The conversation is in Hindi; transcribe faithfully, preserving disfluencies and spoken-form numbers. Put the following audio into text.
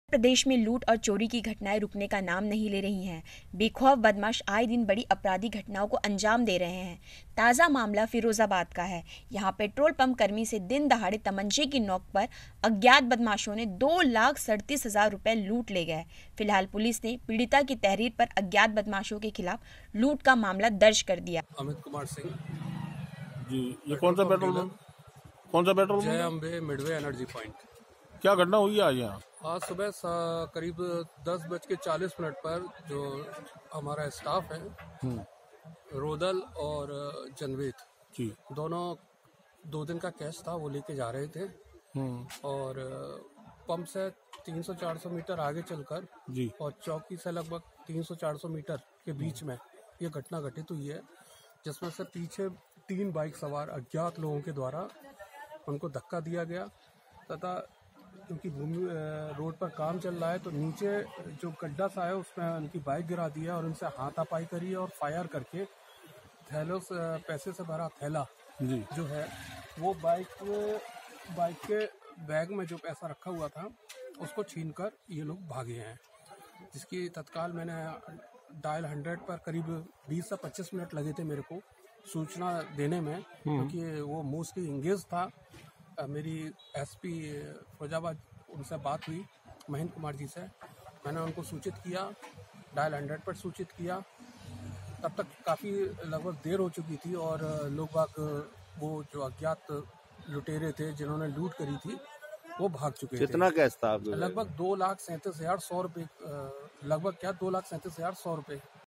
प्रदेश में लूट और चोरी की घटनाएं रुकने का नाम नहीं ले रही हैं। बेखौफ बदमाश आए दिन बड़ी अपराधी घटनाओं को अंजाम दे रहे हैं। ताज़ा मामला फिरोजाबाद का है। यहां पेट्रोल पंप कर्मी से दिन दहाड़े तमंचे की नोक पर अज्ञात बदमाशों ने दो लाख सड़तीस हजार रुपए लूट ले गए। फिलहाल पुलिस ने पीड़िता की तहरीर पर अज्ञात बदमाशों के खिलाफ लूट का मामला दर्ज कर दिया। अमित कुमार सिंह जी, ये कौन सा पेट्रोल पंप कौन सा पेट्रोल जय pump? Ambe midway energy point. क्या घटना हुई है आज यहाँ? आज सुबह सा- करीब दस बज के चालीस मिनट पर जो हमारा स्टाफ है रोदल और जनवेद जी दोनों दो दिन का कैश था वो लेके जा रहे थे और पंप से तीन सौ चार सौ मीटर आगे चलकर जी और चौकी से लगभग तीन सौ चार सौ मीटर के बीच में ये घटना घटित हुई है, जिसमें से पीछे तीन बाइक सवार अज्ञात लोगों के द्वारा उनको धक्का दिया गया तथा क्योंकि भूमि रोड पर काम चल रहा है तो नीचे जो गड्ढा सा है उसमें उनकी बाइक गिरा दिया और उनसे हाथापाई करी और फायर करके थैलों से पैसे से भरा थैला जी जो है वो बाइक बाइक के बैग में जो पैसा रखा हुआ था उसको छीनकर ये लोग भागे हैं, जिसकी तत्काल मैंने डायल हंड्रेड पर करीब बीस से पच्चीस मिनट लगे थे मेरे को सूचना देने में, क्योंकि वो मोस्टली इंगेज था। मेरी एसपी फिरोजाबाद उनसे बात हुई महेंद्र कुमार जी से, मैंने उनको सूचित किया, डायल हंड्रेड पर सूचित किया। तब तक काफ़ी लगभग देर हो चुकी थी और लोग बाग वो जो अज्ञात लुटेरे थे जिन्होंने लूट करी थी वो भाग चुके थे। कितना कैश था आपके? लगभग दो लाख सैंतीस हजार सौ रुपये लगभग क्या दो लाख सैंतीस हजार सौ रुपये